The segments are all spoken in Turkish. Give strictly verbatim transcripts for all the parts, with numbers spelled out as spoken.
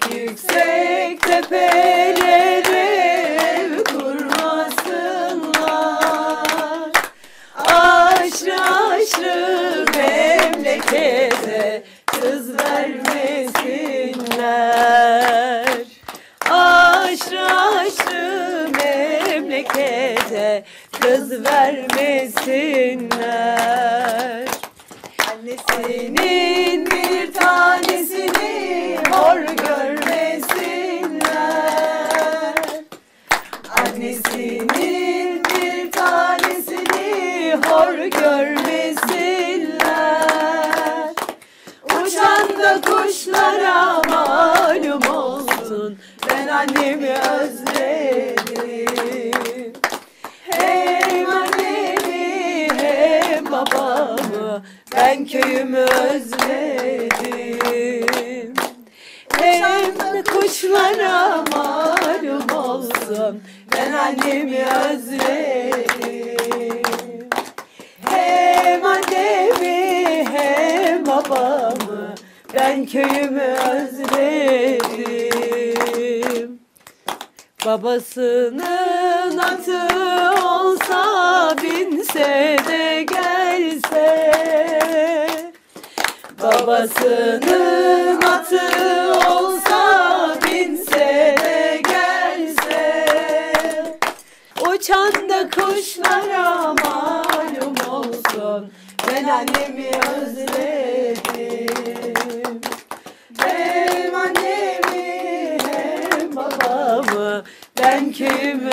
yüksek tepelere ev kurmasınlar. Aşrı aşrı memlekete kız vermesinler. Aşrı aşrı memlekete kız vermesinler. Annesinin bir tanesini hor görmesinler. Annesinin bir tanesini hor görmesinler. Uçan da kuşlara malum olsun, ben annemi özledim. Hem annemi hem babamı, ben köyümü özledim. Hem de kuşlara malum olsun, ben annemi özledim. Hem annemi hem babamı, ben köyümü özledim. Babasının atı olsa binse de gelse, babasının atı olsa binse de gelse, uçan da kuşlara malum olsun, ben annemi özledim. Hem annemi hem babamı, ben köyümü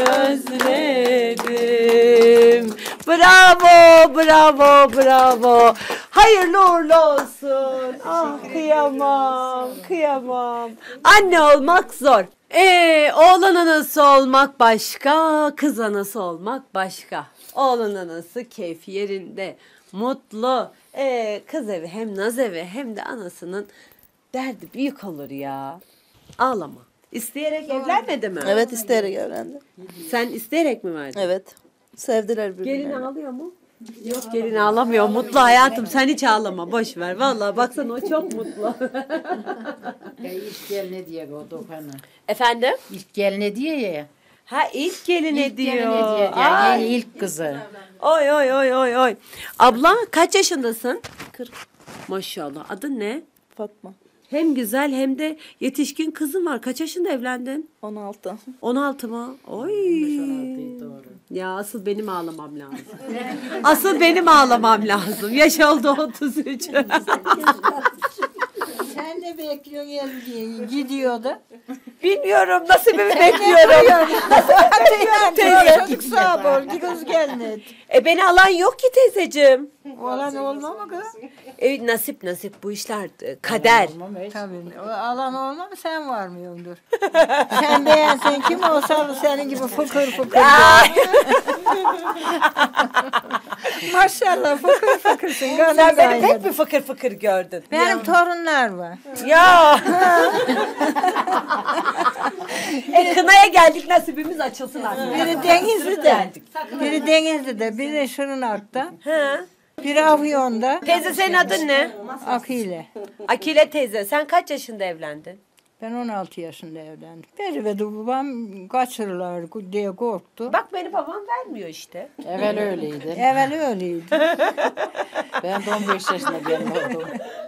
özledim. Bravo, bravo, bravo. Hayırlı uğurlu olsun. Ah kıyamam, kıyamam. Anne olmak zor. Ee, oğlan anası olmak başka, kız anası olmak başka. Oğlan anası keyif yerinde, mutlu. Ee, kız evi hem naz evi hem de anasının derdi büyük olur ya. Ağlama. İsteyerek evlenmedi mi? Evet, isteyerek evlendi. Sen isteyerek mi verdin? Evet. Sevdiler birbirlerini. Gelin ağlıyor mu? Yok, gelin ağlamıyor. Mutlu hayatım. Sen hiç ağlama. Boş ver. Vallahi baksana o çok mutlu. Ya ilk geline diye o Dokan'ı. Efendim? İlk geline diye ya. Ha ilk geline İlk diyor. geline diye. Ay. Yani yeni ilk kızı. Oy oy oy oy oy. Abla kaç yaşındasın? kırk. Maşallah. Adın ne? Fatma. Hem güzel hem de yetişkin kızın var. Kaç yaşında evlendin? on altı. on altı mı? Oy. Doğru. Ya asıl benim ağlamam lazım. Asıl benim ağlamam lazım. Yaş oldu otuz üç. Sen de bekliyorsun gel diye gidiyordu. Bilmiyorum nasibimi bekliyorum. Ben Teyze. çocuk sağ bol kız gelmedi. E beni alan yok ki teyzeciğim. Olan olma mı kız? E, nasip nasip bu işler e, kader. Tabii. O alan olma mı sen varmıyordur. Sen beğensen kim olsa senin gibi fıkır fıkır. Maşallah fıkır fıkırsın. Sen Sen beni pek bir fıkır fıkır gördün. Benim torunlar var. Ya. e kınaya geldik nasibimiz açılsın artık. Biri Denizli'de. Biri Denizli'de. Biri Şırnak'ta. He. Biri Afyon'da. Teyze senin adın ne? Akile. Akile teyze. Sen kaç yaşında evlendin? Ben on altı yaşında evlendim. Beri ve de babam kaçırırlar diye korktu. Bak beni babam vermiyor işte. Evvel öyleydi. Evvel öyleydi. Ben de on beş yaşında gelin oldum.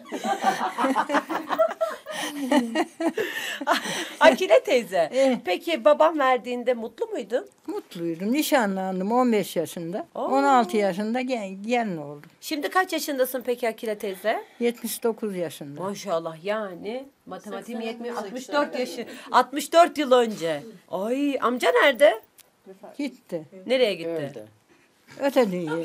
Akile teyze. Eh. Peki babam verdiğinde mutlu muydun? Mutluydum. Nişanlandım on beş yaşında. Oo. on altı yaşında gel, gelin oldum. Şimdi kaç yaşındasın peki Akile teyze? yetmiş dokuz yaşında. Maşallah yani matematiğim yetmiyor. altmış dört yaşı. altmış dört yıl önce. Ay amca nerede? Gitti. Nereye gitti? Öldü. Öte dünyaya.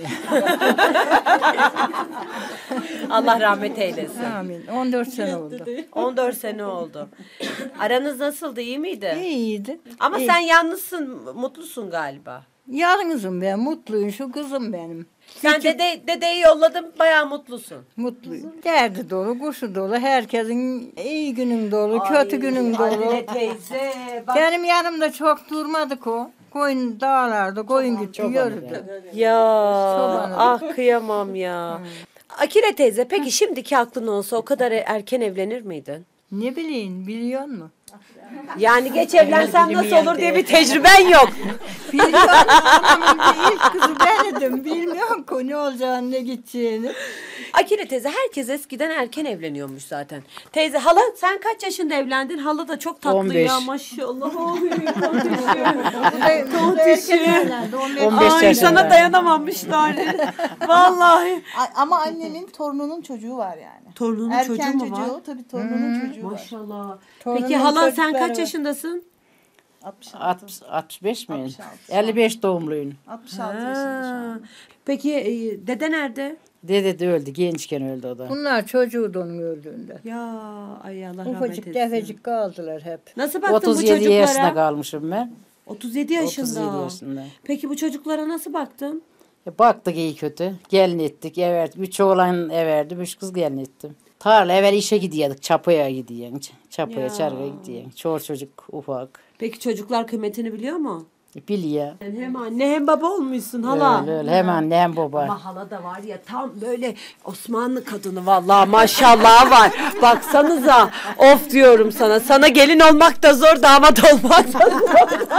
Allah rahmet eylesin. Amin. on dört sene oldu. on dört sene oldu. Aranız nasıldı? İyi miydi? İyiydi. Ama İyi. sen yalnızsın, mutlusun galiba. Yalnızım ben. Mutluyum. Şu kızım benim. Sen dede, dedeyi yolladın, bayağı mutlusun. Mutluyum. Derdi dolu, kuşu dolu. Herkesin iyi günün dolu, kötü günün dolu. Adile teyze. Bak. Benim yanımda çok durmadık o. Koyun dağlarda, koyun gitti, yürüdü. Ya Çobanı. ah kıyamam ya. Akile teyze peki şimdiki aklın olsa o kadar erken evlenir miydin? Ne bileyim, biliyor musun? Yani geç evlensem nasıl olur diye bir tecrüben yok. Biliyorum ama ilk kızı ben idim. Bilmiyorum ki ne olacağını, ne gideceğini. Akile teyze herkes eskiden erken evleniyormuş zaten. Teyze hala sen kaç yaşında evlendin? Hala da çok tatlı on beş. ya maşallah. Oy, tontişim. on beş Ay yaşında. sana dayanamamışlar. Vallahi. A- Ama annemin torununun çocuğu var yani. Torununun Erken çocuğu mu çocuğu, var? tabii torununun çocuğu var. Maşallah. Torunun Peki hala sen çocukları kaç var. yaşındasın? altmış altı. altmış, altmış beş mi? altmış altı. elli beş doğumluyum. altmış altı yaşında şu Ha. an. Peki e, dede nerede? Dede de öldü. Gençken öldü o da. Bunlar çocuğuydu onun öldüğünde. Ya ay Allah rahmet Ufacık etsin. tefecik kaldılar hep. Nasıl baktın bu otuz yedi çocuklara? yaşında kalmışım ben. otuz yedi yaşında. otuz yedi yaşında. Peki bu çocuklara nasıl baktın? E, baktık iyi kötü. Gelin ettik. Evet. Üç oğlan everdim. Üç kız gelin ettim. Tarla evvel işe gidiyorduk. Çapaya gidiyorsun. Ç- Çapaya Ya. çargaya gidiyorsun. Çoğu çocuk ufak. Peki çocuklar kıymetini biliyor mu? E, biliyor. Yani hem anne hem baba olmuşsun hala. Öyle öyle. Hem anne hem baba. Ama hala da var ya tam böyle Osmanlı kadını vallahi maşallah var. Baksanıza of diyorum sana. Sana gelin olmak da zor damat olmak da zor.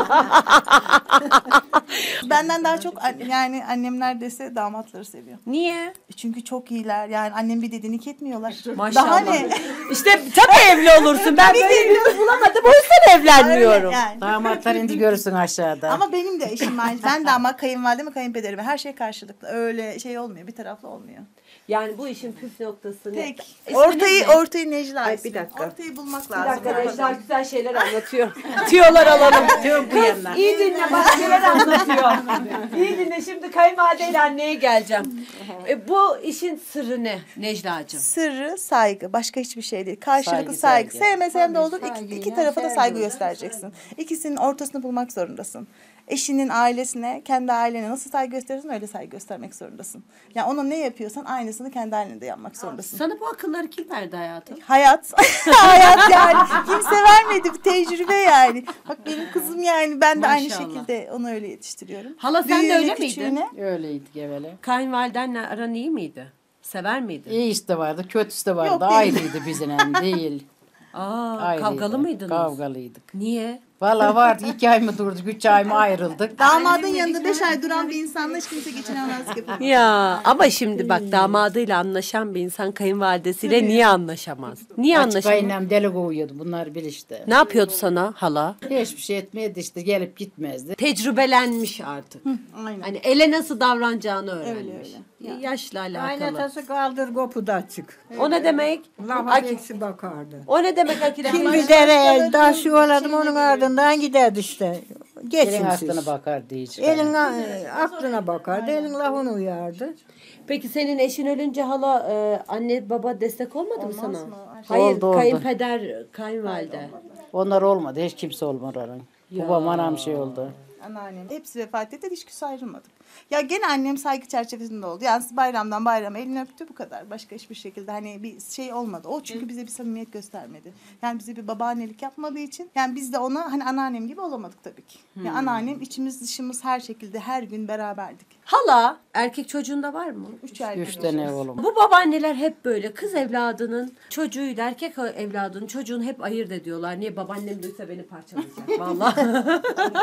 Benden daha çok an- yani annem neredeyse damatları seviyor. Niye? Çünkü çok iyiler. Yani annem bir dediğini etmiyorlar. Maşallah. Daha ne? İşte tabii evli olursun. Ben böyle bir kız bulamadım. O yüzden evlenmiyorum. Öyle yani. Damatlar indi görürsün aşağıda. Ama benim de eşim var. Ben de ama kayınvalidem ve kayınpederim. Her şey karşılıklı. Öyle şey olmuyor. Bir taraflı olmuyor. Yani bu işin püf noktası ne? Tek. İsminiz Ortayı ne? ortayı Necla. Ay, ismi. bir dakika. Ortayı bulmak Bir lazım. dakika Necla güzel şeyler anlatıyor. Tüyolar alalım. Kız iyi dinle bak neler anlatıyor. İyi dinle şimdi kayınvalideyle anneye geleceğim. E, bu işin sırrı ne Necla'cığım? Sırrı saygı. Başka hiçbir şey değil. Karşılıklı Saygı, saygı. saygı. Sevmesen de olur. İki, Saygıyla iki tarafa da sevgi saygı olur. göstereceksin. İkisinin ortasını bulmak zorundasın. Eşinin ailesine, kendi ailene nasıl saygı gösterirsin öyle saygı göstermek zorundasın. Yani ona ne yapıyorsan aynısını kendi ailene de yapmak zorundasın. Sana bu akılları kim verdi hayatım? Hayat. Hayat yani. Kimse vermedi. Bir tecrübe yani. Bak benim kızım yani. Ben de aynı Maşallah. şekilde onu öyle yetiştiriyorum. Hala sen de Büyüğüne, öyle miydin? küçüğüne. Öyleydik evvela. Kayınvalidenle aran iyi miydi? Sever miydin? İyisi de vardı, kötüsü de vardı. Yok, değil. Ayrıydı bizden değil. Aa, Ayrıydı. kavgalı mıydınız? Kavgalıydık. Niye? Vallahi vardı. iki ay mı durduk, üç ay mı ayrıldık. Damadın yanında beş ay duran bir insanla hiç kimse geçinemez gibi. Ya ama şimdi bak damadıyla anlaşan bir insan kayınvalidesiyle niye anlaşamaz? Niye Açık anlaşamaz? aynen deli kovuyordu. Bunlar bil işte. Ne yapıyordu sana hala? Hiçbir şey etmedi işte. Gelip gitmezdi. Tecrübelenmiş artık. Aynen. Hani ele nasıl davranacağını öğrenmiş. Öyle, öyle. Ya- Yaşla alakalı. Kaynatası kaldır kopu da açık. O ne demek? Lafa Ak- eksi bakardı. o ne demek Akile? Kim bir dere taş yuvaladım onun ardından giderdi işte. Elin Geçin aklına siz. bakar diye. Elin a- aklına bakardı, elin lafını uyardı. Peki senin eşin ölünce hala e, anne baba destek olmadı mı sana? mı? Hayır, Oldu, oldu. kayınpeder, kayınvalide. Onlar olmadı. Hiç kimse olmadı. Onun. Babam anam şey oldu. Anneannem. Hepsi vefat etti. Hiç küs ayrılmadık. Ya gene annem saygı çerçevesinde oldu. Yani bayramdan bayrama elini öptü bu kadar. Başka hiçbir şekilde hani bir şey olmadı. O çünkü bize bir samimiyet göstermedi. Yani bize bir babaannelik yapmadığı için. Yani biz de ona hani anneannem gibi olamadık tabii ki. Yani anneannem içimiz dışımız her şekilde her gün beraberdik. Hala erkek çocuğunda var mı? Üç erkek. Üç tane oğlum. Bu babaanneler hep böyle kız evladının çocuğuyla erkek evladının çocuğunu hep ayırt ediyorlar. Niye babaannem duysa beni parçalayacak vallahi.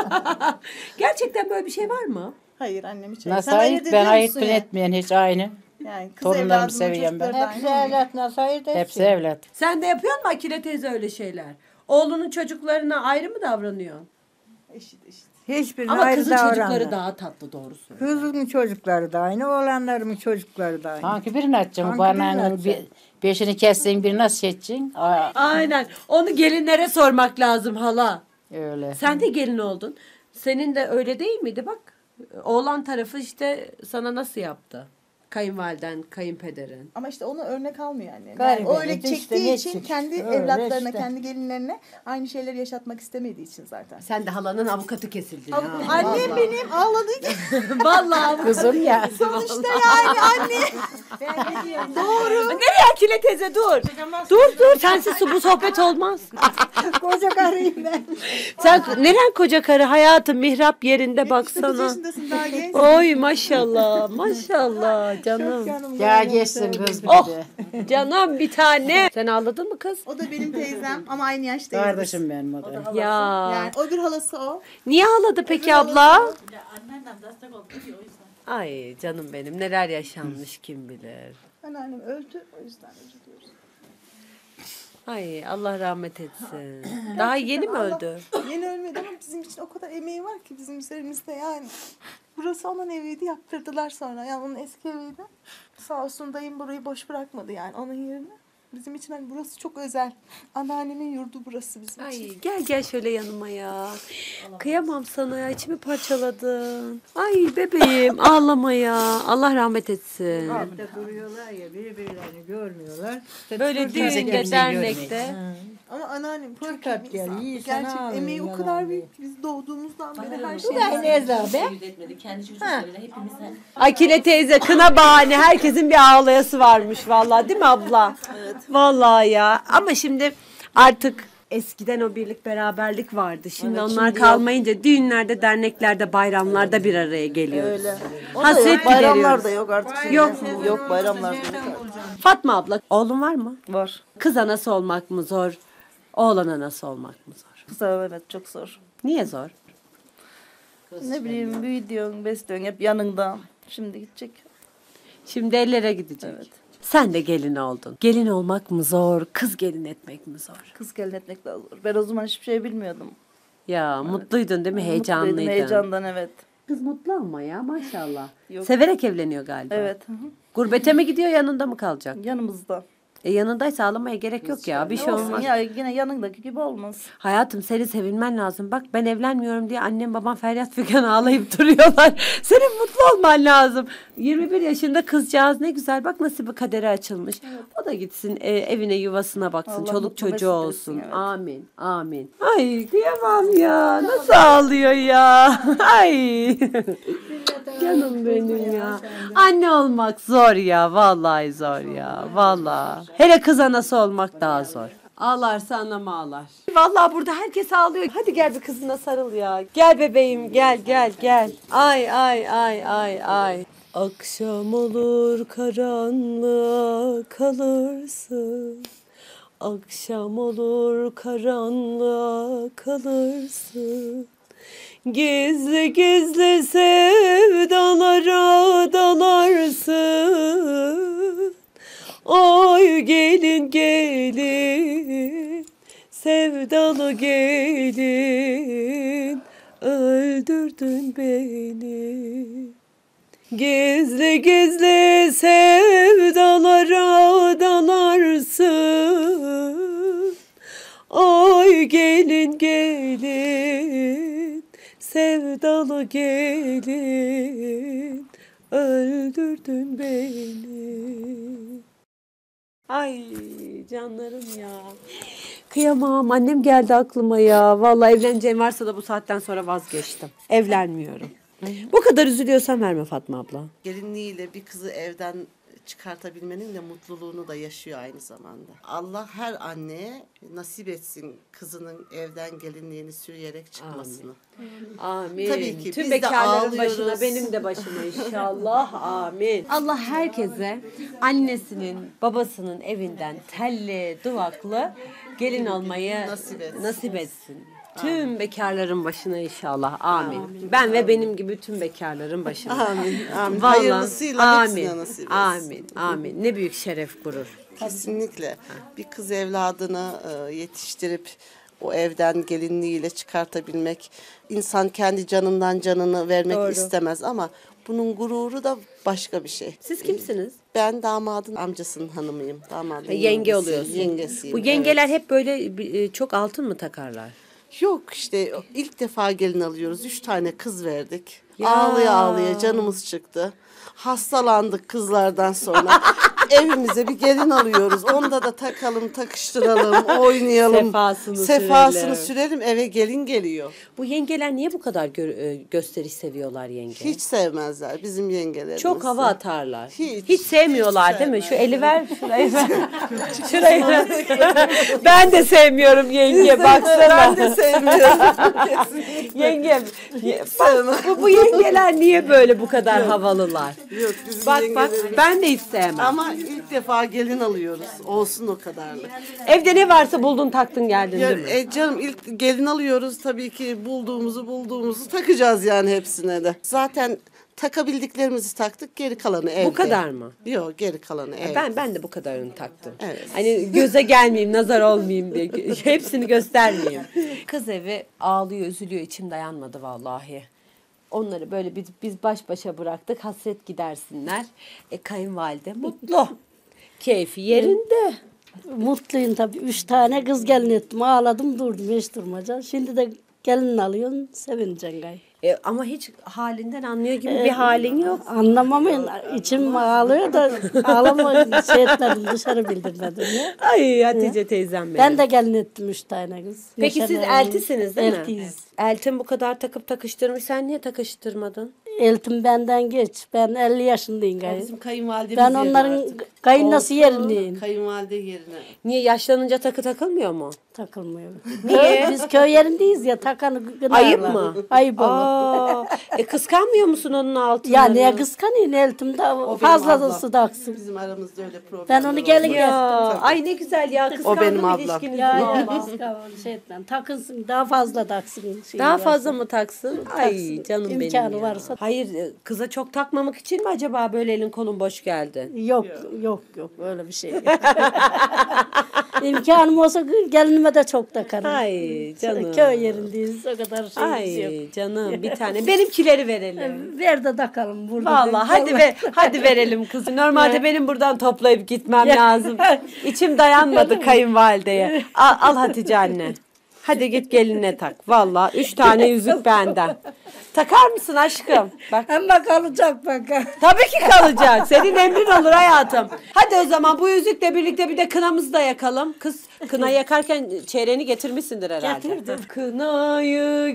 Gerçekten böyle bir şey var mı? Hayır annem hiç. Nasıl Sen ayırt? ayırt Ben ediyor ayırt musun bile ya? etmeyen hiç aynı. Yani kız Torunlarımı evladının seviyorum ben. çocukları da Hepsi aynı. evlat nasıl ayırt etsin? Hepsi evlat. Sen de yapıyor musun Akile teyze öyle şeyler? Oğlunun çocuklarına ayrı mı davranıyor? Eşit eşit. Hiçbirine Ama ayrı kızın çocukları davranmıyor. daha tatlı doğrusu. Kızımın çocukları da aynı, oğlanlarımın çocukları da aynı. Hangi birini açacaksın? Hangi Barnağın birini bir, beşini kessin birini nasıl seçeceksin? Aa, Aynen. Onu gelinlere sormak lazım hala. öyle. Sen de gelin oldun. Senin de öyle değil miydi? Bak oğlan tarafı işte sana nasıl yaptı? Kayınvaliden, kayınpederin. Ama işte onu örnek almıyor anne. Yani Garibe o öyle işte çektiği ne için çık- kendi öyle evlatlarına, işte. kendi gelinlerine aynı şeyleri yaşatmak istemediği için zaten. Sen de halanın avukatı kesildin ha. Annem benim ağladı. Vallahi Kızım ya. Sonuçta yani anne. Doğru. Nereye Akile teyze dur. Dur dur sensiz bu sohbet olmaz. Koca karıyım ben. Sen neren koca karı hayatım mihrap yerinde yetmiş dokuz baksana. yaşındasın daha genç. Oy maşallah maşallah canım. Ya geçsin kız bir Oh de. canım bir tane. Sen ağladın mı kız? O da benim teyzem ama aynı yaştayız. Kardeşim benim o da. Ya. Yani o bir halası o. Niye ağladı peki abla? Ay canım benim neler yaşanmış kim bilir. Anneannem öldü o yüzden üzülüyoruz. Ay Allah rahmet etsin. Daha yeni mi öldü? Yeni ölmedi ama bizim için o kadar emeği var ki bizim üzerimizde yani. Burası onun eviydi, yaptırdılar sonra. Yani onun eski eviydi. Sağ olsun dayım burayı boş bırakmadı yani onun yerini. Bizim için hani burası çok özel. Anneannemin yurdu burası bizim Ay için. gel gel şöyle yanıma ya. Kıyamam sana ya içimi parçaladın. Ay bebeğim ağlama ya. Allah rahmet etsin. Evde duruyorlar ya birbirlerini görmüyorlar. İşte Böyle fırsat düğünde kimseyi dernekte. Ama anneannem çok iyi Fırkat bir gel, insan. iyi sana Gerçekten ağlıyor, emeği o yalan kadar değil. büyük ki biz doğduğumuzdan beri her Bu şey. da aynı Ezra be. Yüzletmedi. Kendi çocuklarıyla hepimiz Akile teyze kına bahane herkesin bir ağlayası varmış vallahi değil mi abla? Evet. Vallahi ya ama şimdi artık eskiden o birlik beraberlik vardı. Şimdi onlar kalmayınca düğünlerde, derneklerde, bayramlarda bir araya geliyoruz. Öyle. O da Hasret yok, bayramlar gideriyoruz. da yok artık. Yok. Yok bayramlar da yok. Fatma abla oğlun var mı? Var. Kız anası olmak mı zor? Oğlan anası olmak mı zor? Kısa evet çok zor. Niye zor? Ne bileyim büyüyorsun, besliyorsun hep yanında. Şimdi gidecek. Şimdi ellere gidecek. Evet. Sen de gelin oldun. Gelin olmak mı zor? Kız gelin etmek mi zor? Kız gelin etmek daha zor. Ben o zaman hiçbir şey bilmiyordum. Ya mutluydun değil mi? Heyecanlıydın. Mutluydum, heyecandan evet. Kız mutlu ama ya maşallah. Yok. Severek evleniyor galiba. Evet. hı hı. Gurbete mi gidiyor yanında mı kalacak? Yanımızda. E yanındaysa ağlamaya gerek yok ya. Bir şey Olsun olmaz. ya yine yanındaki gibi olmaz. Hayatım seni sevilmen lazım. Bak ben evlenmiyorum diye annem babam feryat figan ağlayıp duruyorlar. Senin mutlu olman lazım. yirmi bir yaşında kızcağız ne güzel. Bak nasıl bir kaderi açılmış. O da gitsin e, evine yuvasına baksın. Allah Çoluk mutlu çocuğu mesut etsin, olsun. evet. Amin. Amin. Ay kıyamam ya. Nasıl ağlıyor ya. Ay. Canım benim ya. Anne olmak zor ya. Vallahi zor ya. Vallahi. Hele kız anası olmak daha zor. Ağlarsa anam ağlar. Vallahi burada herkes ağlıyor. Hadi gel bir kızına sarıl ya. Gel bebeğim gel gel gel. Ay ay ay ay ay. Akşam olur karanlığa kalırsın. Akşam olur karanlığa kalırsın. Gizli gizli sevdalara dalarsın. Oy gelin gelin, sevdalı gelin, öldürdün beni. Gizli gizli sevdalara dalarsın. Oy gelin gelin, sevdalı gelin, öldürdün beni. Ay canlarım ya. Kıyamam annem geldi aklıma ya. Vallahi evleneceğim varsa da bu saatten sonra vazgeçtim. Evlenmiyorum. Bu kadar üzülüyorsan verme Fatma abla. gelinliğiyle bir kızı evden çıkartabilmenin de mutluluğunu da yaşıyor aynı zamanda. Allah her anneye nasip etsin kızının evden gelinliğini sürüyerek çıkmasını. Amin. Tabii ki, Tüm biz de bekarların ağlıyoruz. başına benim de başıma inşallah. Amin. Allah herkese annesinin babasının evinden telli duvaklı gelin olmayı Nasip etsin. nasip etsin. Tüm bekarların başına inşallah. Amin. Ben ve benim gibi tüm bekarların başına. Amin. Amin. Vallahi, Hayırlısıyla hepsine amin. nasip etsin. Amin. Amin. Ne büyük şeref gurur. Kesinlikle. Bir kız evladını e, yetiştirip o evden gelinliğiyle çıkartabilmek, insan kendi canından canını vermek Doğru. istemez ama bunun gururu da başka bir şey. Siz kimsiniz? Ben damadın amcasının hanımıyım. Damadın Yenge yengesiyim, oluyorsun. Yengesiyim. Bu yengeler evet. hep böyle e, çok altın mı takarlar? Yok işte ilk defa gelin alıyoruz. Üç tane kız verdik. Ya. Ağlaya ağlaya canımız çıktı. Hastalandık kızlardan sonra. evimize bir gelin alıyoruz. Onda da takalım, takıştıralım, oynayalım. Sefasını Sefasını sürelim. sürelim. Eve gelin geliyor. Bu yengeler niye bu kadar gö- e, gösteriş seviyorlar yenge? Hiç sevmezler bizim yengelerimiz. Çok hava atarlar. Hiç, Hiç. sevmiyorlar Hiç değil mi? Şu sevmezler. eli ver, şurayı ver. Şurayı ver. Ben de sevmiyorum yenge, baksana. Ben de sevmiyorum. Yengem, ye- bak, bu, bu yengeler niye böyle bu kadar havalılar? Yok bizim Bak bak, yengelerimiz. ben de hiç sevmem. Ama ilk defa gelin alıyoruz. Olsun o kadarlık. Evde ne varsa buldun taktın geldin Ya, değil mi? e, canım ilk gelin alıyoruz. Tabii ki bulduğumuzu bulduğumuzu takacağız yani hepsine de. Zaten takabildiklerimizi taktık. Geri kalanı evde. Bu kadar mı? Yok geri kalanı evde. Ben ben de bu kadarını taktım. Evet. Hani göze gelmeyeyim, nazar olmayayım diye. Hepsini göstermeyeyim. Kız evi ağlıyor, üzülüyor. İçim dayanmadı vallahi. Onları böyle biz, biz baş başa bıraktık. Hasret gidersinler. E kayınvalide mutlu. Keyfi yerinde. Mutluyum tabii. Üç tane kız gelin ettim. Ağladım durdum hiç durmaca. Şimdi de gelin alıyorsun sevineceksin gay. E, ama hiç halinden anlıyor gibi bir halin yok. Anlamamayın. İçim ağlıyor da ağlama şey etmedim dışarı bildirmedim ya. Ay Hatice teyzem benim. Ben de gelin ettim üç tane kız. Peki siz Neşeli eltisiniz değil mi? Eltiyiz. Eltin bu kadar takıp takıştırmış. Sen niye takıştırmadın? Eltim benden geç. Ben elli yaşındayım gay. Bizim kayınvalidemiz Ben yerine onların artık. kayınası Olsun, yerindeyim. Kayınvalide yerine. Niye yaşlanınca takı takılmıyor mu? Takılmıyor. Niye? Biz köy yerindeyiz ya takanı gınarlar. Ayıp mı? Ayıp olur. Aa, e kıskanmıyor musun onun altını? Ya neye kıskanıyorsun eltimde benim fazlası ablam. daksın. Bizim aramızda öyle problem Ben onu yok. gelin Ya, getirdim. ay ne güzel ya kıskandım benim ablam. ilişkinizi. Ya ya vallahi. kıskan şeyden takınsın daha fazla taksın. Şey Daha varsa. fazla mı taksın? Ay Taksın. canım benim İmkanı ya. varsa. Hayır e, kıza çok takmamak için mi acaba böyle elin kolun boş geldi? Yok yok yok öyle bir şey yok. İmkanım olsa gelinime de çok takarım. Ay canım. Köy yerindeyiz o kadar şeyimiz yok. Ay canım bir tane. Benimkileri verelim. Ver de takalım burada. Vallahi hadi ve hadi verelim kızım. Normalde benim buradan toplayıp gitmem lazım. İçim dayanmadı kayınvalideye. Al, al Hatice anne. Hadi git geline tak. Vallahi üç tane yüzük benden. Takar mısın aşkım? Bak. Ama kalacak bak. Tabii ki kalacak. Senin emrin olur hayatım. Hadi o zaman bu yüzükle birlikte bir de kınamızı da yakalım. Kız kına yakarken çeyreğini getirmişsindir herhalde. Getirdim. Kınayı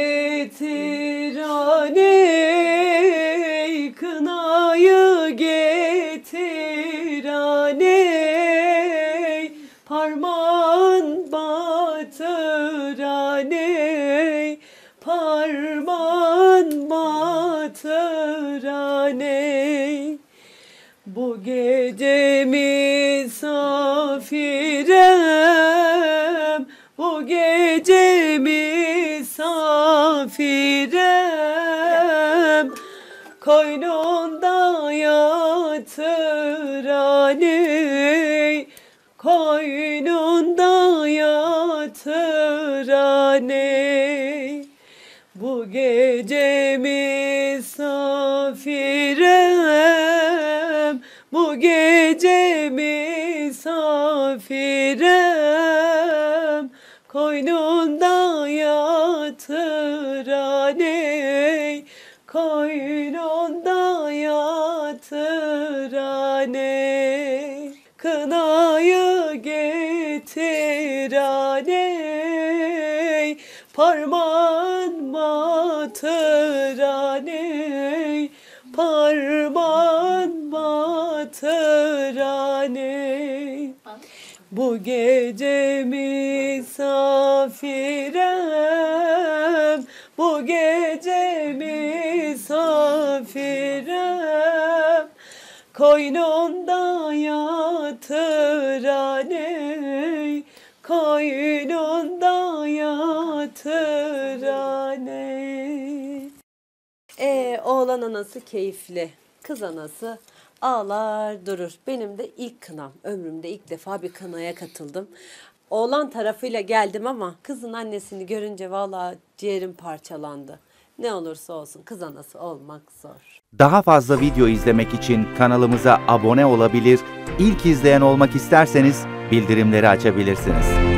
getir aney, kınayı getir aney, parmağın batır aney, parmağın batır aney. Bu gece misafirem, bu gece misafirem, koynunda yatır aney, koynunda yatır aney. Bu gece misafirem, bu gece misafirem, koynunda yatır aney, koynunda yatır aney. Kınayı getir aney, parmağın batır aney, parmağın batır aney. Bu gece misafirem, bu gece misafirem, koynunda yatır aney, koynunda yatır aney. Ee, oğlan anası keyifli, kız anası ağlar durur. Benim de ilk kınam, ömrümde ilk defa bir kınaya katıldım. Oğlan tarafıyla geldim ama kızın annesini görünce vallahi ciğerim parçalandı. Ne olursa olsun kız anası olmak zor. Daha fazla video izlemek için kanalımıza abone olabilir, ilk izleyen olmak isterseniz bildirimleri açabilirsiniz.